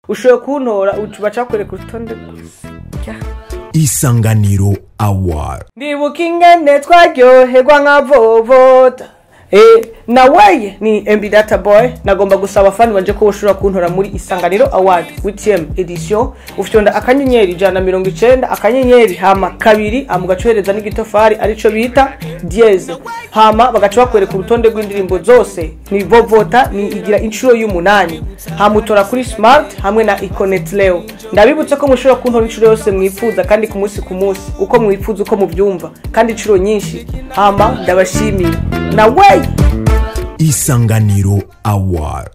ushoboye kuntora baca kwereka urutonde Isanganiro Award. ndibuka ingene twaryoherwa nka vovota nawe ni MB Data Boy. Nagomba gusaba fani banje ko ushobora kuntora muri Isanganiro Award WTM edition ufyonda akanyenyeri 190 akanyenyeri hama kabiri amugacohereza n'igitofari arico bita dièse hama bagaca bakwereka urutonde rw'indirimbo zose ni vovota ni igira incuro y'umunani hamutora kuri Smart hamwe na Iconet Leo. Ndabibutse ko mushobora kuntora incuro yose mwifuza kandi ku munsi uko mwifuza uko muvyumva kandi incuro nyinshi hama ndabashimiye nawe. Isanganiro Award.